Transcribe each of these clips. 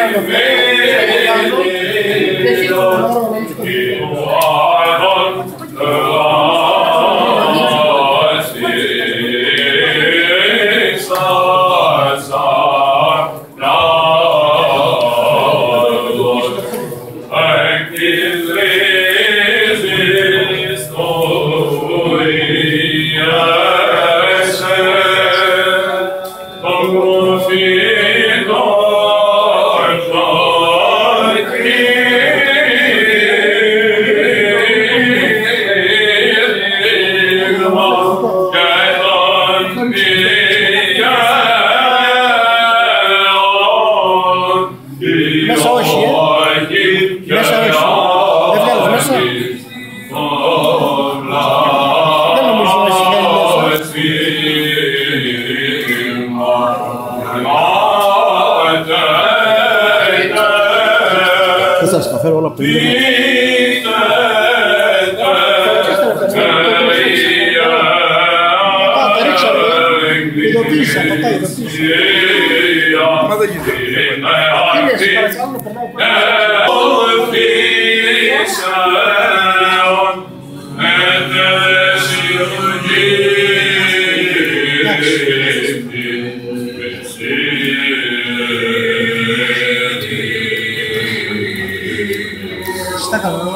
Δεν θα σας τα φέρω όλα από το ίδιο. Τα ρίξαμε. Ειδοποίησα, πατά, ειδοποίησα. Μα δεν γίνεται. Κύριε, παρακαλώ να περνάω στα καλά.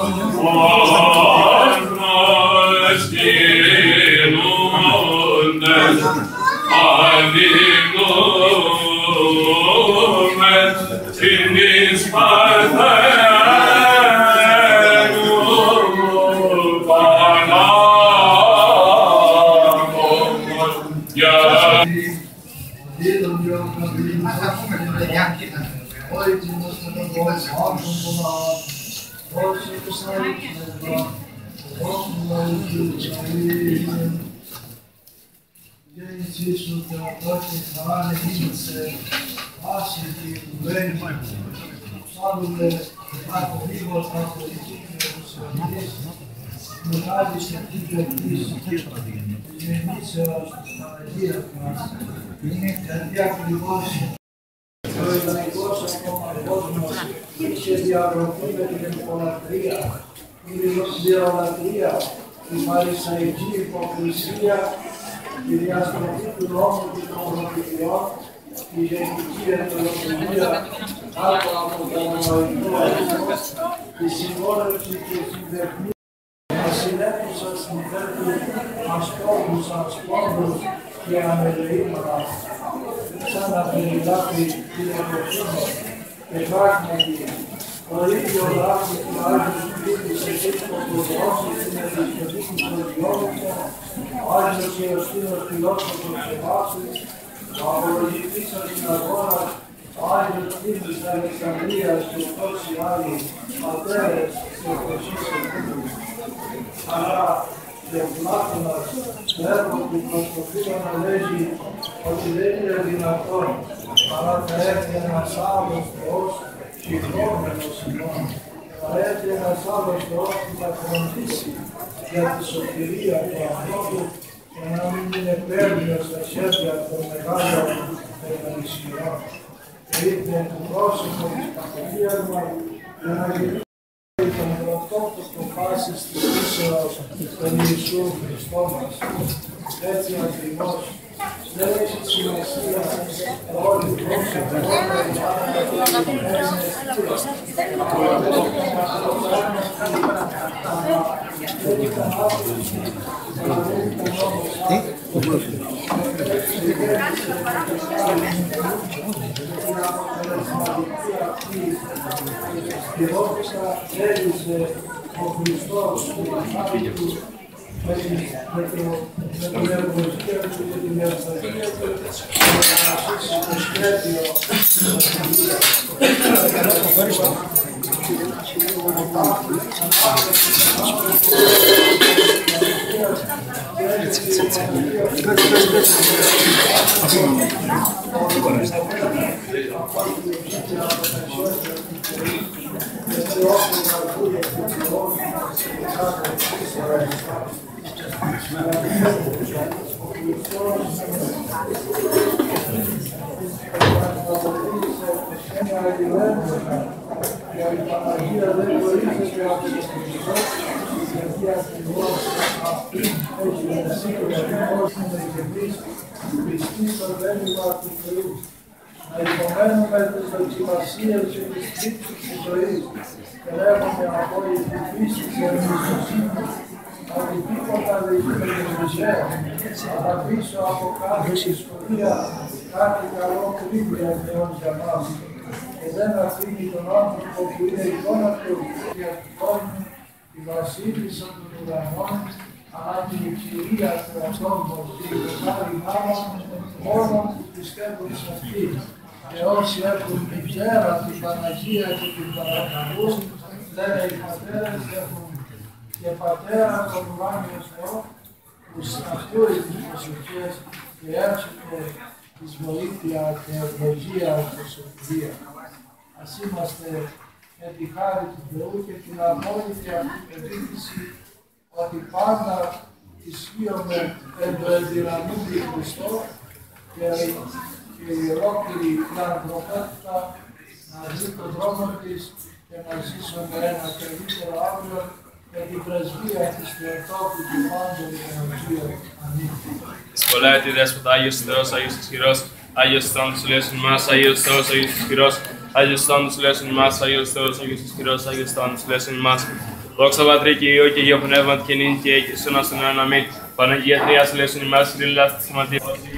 Ο ιδανικός ακόμα κόσμος είχε διαγραφεί με την εμπολατρία, η διολατρία, η φαρισαϊκή υποκρισία, η διαστροφή του νόμου και των προφητιών, η γενική ενδολοτρία κάτω από το ανοητό έθνο, η συμβόλευση και η συντεχνή. Μας συνέπουσαν στην πέτρου, μας κόβουσαν σπόντους και ανελεήμονα. Σαν να περιγράφει την εποχήνο και πράγματι ο ίδιο λάθος του Άγιου Σπίτου σε δίσκο του δρόμου στην επιστολή του Σοδιόμητο, ο Άγιος Ιωστίνος Φιλόσοφος Σεβάσης, ο απολογητής στην αγορά, ο Άγιος Σπίτους της Αλεξανδρίας και τόσοι άλλοι πατέρες και εποχής επίδους. Αλλά και ο Πλάτωνας, το έργο του Προσκοπήλου να λέγει ότι δεν είναι δυνατόν, αλλά θα έρθει ένας άλλος Θεός συγχρώμενος ημών. Θα έρθει ένας άλλος Θεός που θα φροντίσει για τη σωτηρία του ανθρώπου και να μην είναι πέρνιος στα χέρια των μεγάλων και των ισχυρών. Και ήρθε το πρόσωπο της πατρίας μας για να γυρίσει τον πρωτότοκο πάσης της ίσεως τον Ιησού Χριστό μας. Έτσι ακριβώς δεν έχει σημασία όλοι οι πρόσωποι και όποια έλυσε ο Χριστός του ανθρώπου με την εργοσία του και την ευστασία του να αφήσει το σκέπιο ο Χριστός είναι αλληλένδονα και η Παναγία δεν χωρίζεται από τον Χριστό, γιατί ακριβώς αυτή έχει ενσύγκρουση όσο και εμείς πιστοί στο βέλημα του Θεού. Να υπομένουμε τις δοκιμασίες και τις τύψεις της ζωής και λέγουμε από την πίστη και εμπιστοσύνη ότι τίποτα δεν γίνεται μισέα, αλλά πίσω από κάθε ιστορία κάτι καλό κρύβει αντιόν για μας και δεν αφήνει τον άνθρωπο που είναι εικόνα του για του κόσμου, τη βασίλισσα των ουρανών, αλλά την κυρία του ατόμου, την μεγάλη μάμα, μόνο που πιστεύουν σε αυτή. Και όσοι έχουν την πτέρα, την Παναγία και την παρακαλούν, λένε οι πατέρες έχουν και πατέρα τον ουράνιο Θεό, που συναυτούει τις προσευχές και έρχεται της βοήθεια και ευλογία και σωτηρία. Ας είμαστε με τη χάρη του Θεού και την απόλυτη αυτή πεποίθηση ότι πάντα ισχύουμε εν το ενδυναμούντι Χριστό και η ολόκληρη ανθρωπότητα να ζει τον δρόμο της και να ζήσουμε ένα καλύτερο αύριο με την πρεσβεία της Θεοτόκου του πάντων και Αγίου. Αμήν. Σχολάει τη Δέσποτα, Άγιος Θεός, Άγιος Ισχυρός, Άγιος Θάνος Λέωσον μας, Άγιος Θεός, Άγιος Ισχυρός, Άγιος Θάνος Λέωσον μας, Άγιος Θεός, Άγιος Ισχυρός, Άγιος Θάνος Λέωσον μας. Δόξα Πατρί και Υιό και Υιό Πνεύματι και νυν και εκεί στον άστον αιώνα. Αμήν. Παναγία Τρία Λέωσον ημάς, ειρήνη στη σηματεία.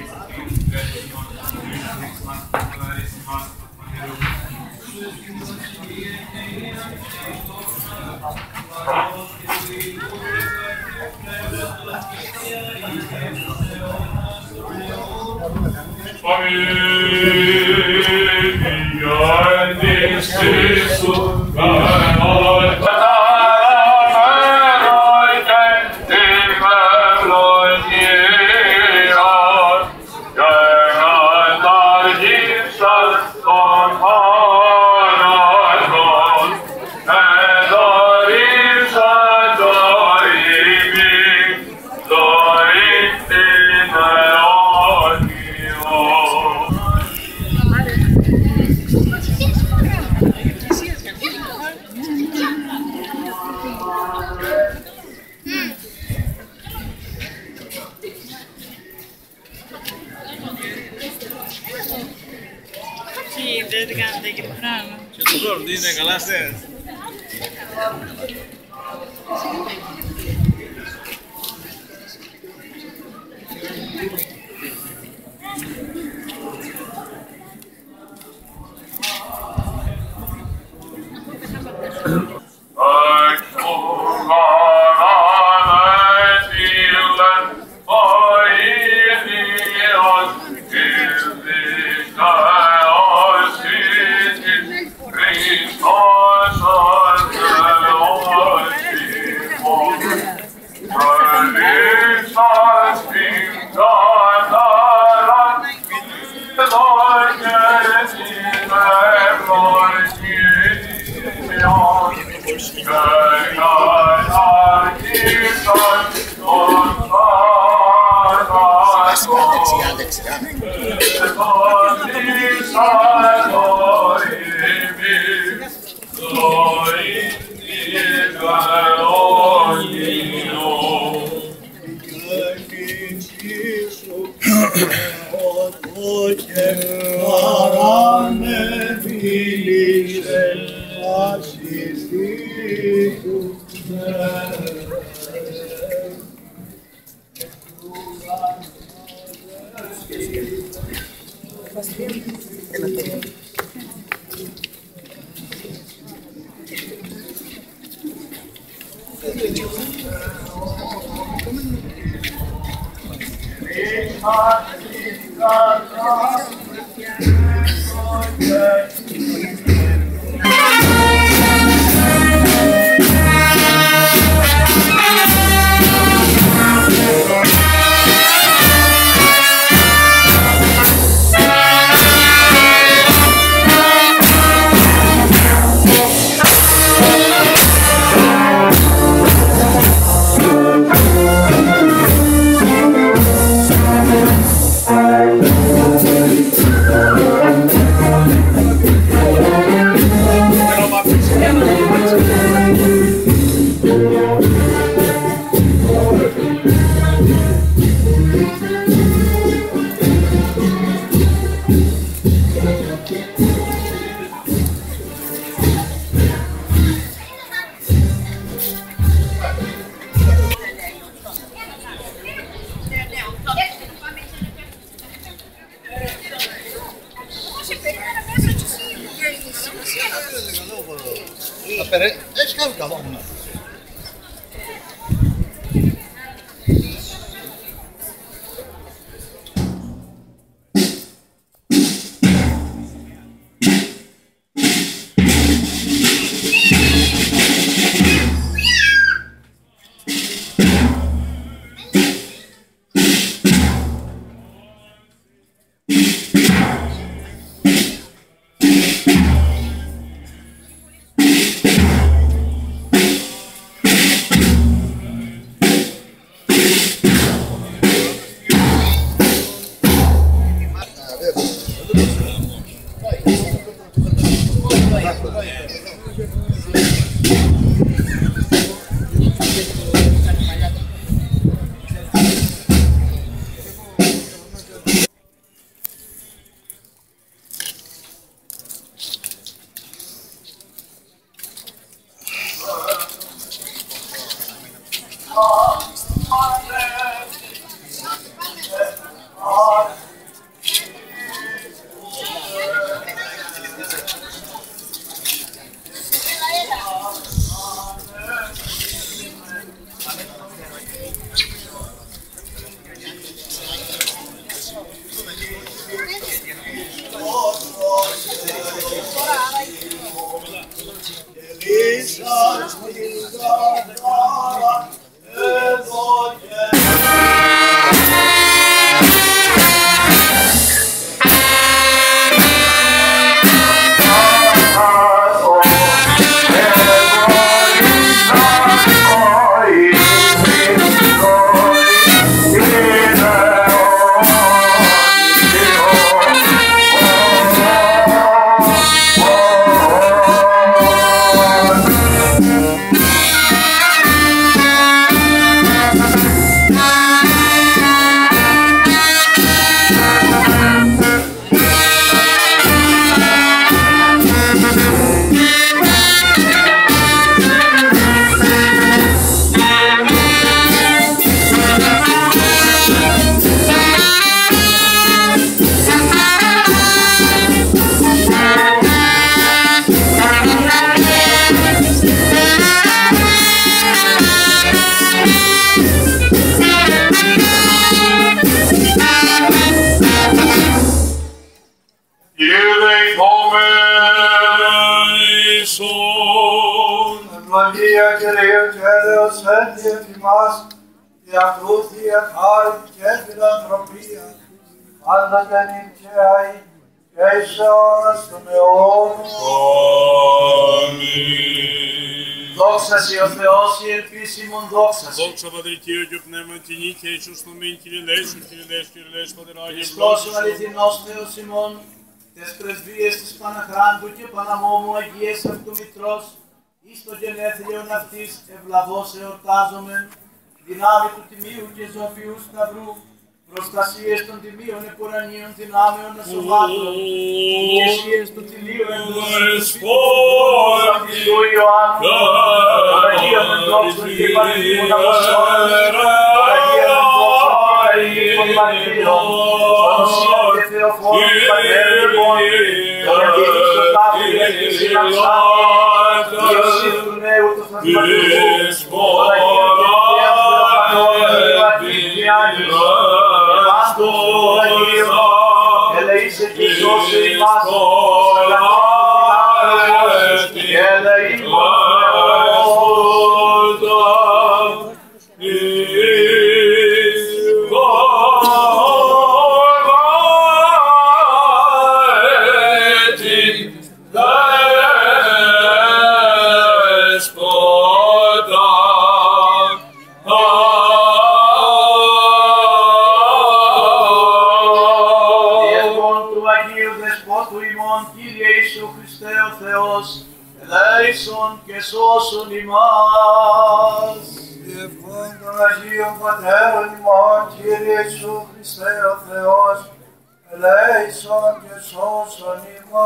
Δεν κάνετε και πράγμα. Και το δώρο, τι είναι καλά θες. έφερε. Έχει κάνει καλά μου. Δόξα Πατρί Κύριε και Πνεύμα και νύχια Ιησούς νομήν Κύριε Λέησον, Κύριε Λέησον, Κύριε Λέησον, Πατεράγιο. Χριστός ο αληθινός Θεός ημών, τες πρεσβείες της Παναχράντου και Παναμόμου Αγίας Αυτομητρός, εις το γενέθλιον αυτής ευλαβώς εορτάζομεν, δυνάμει του Τιμίου και Ζωφιού Σταυρού, προστασίες των Τιμίων επουρανίων δυνάμεων ασωμάτων, ηγεσίες του Τιμίου εντός του Ιωάννου, Αγίων ενδόξων και Παναγίων Αποστόλων, Αγίων ενδόξων και Αγίων Μαρτύρων, Πανωσίων και Θεοφόρων Πατέρων, τον Αγίων Τάφη και Συναξάνων, Ιωσήφ του Νέου του Θασματικού, τον Αγίων και Θεοφόρων και Αγίων, ελεήσε και σώσε ημάς, και ελεήμον και σώσον ημάς. Διευχών των Αγίων Πατέρων ημών, Κύριε Ιησού Χριστέ ο Θεός, ελέησον και σώσον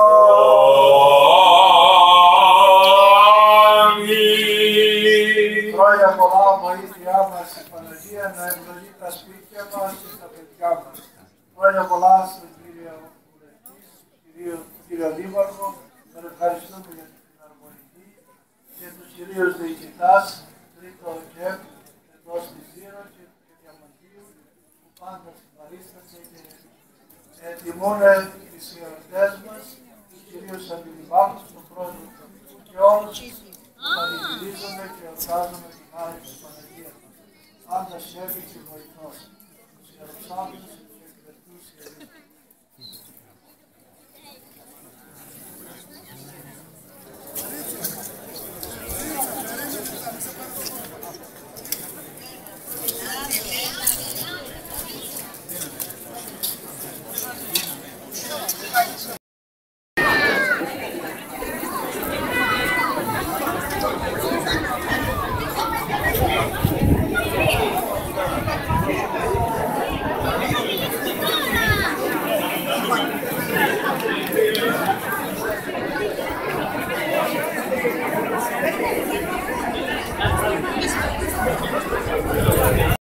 ημάς. Χρόνια πολλά βοήθειά μας η Παναγία να ευλογεί τα σπίτια μας και τα παιδιά μας. Χρόνια πολλά στον κύριο Βουλευτή, κύριο Δήμαρχο, τον ευχαριστούμε για την αρμονική και τους κυρίους διοικητάς, τρίτο και εντός της Ζήρο και Διαμαντίου, που πάντα συμπαρίστασε και τιμούν τις ιεροτές μας, τους κυρίους αντιληπτούς, τον πρόεδρο και όλους που πανηγυρίζονται και εορτάζουμε την χάρη της Παναγίας μας. Πάντα σέβη και βοηθός, τους ιεροψάνους και εκπαιδευτούς ιερείς.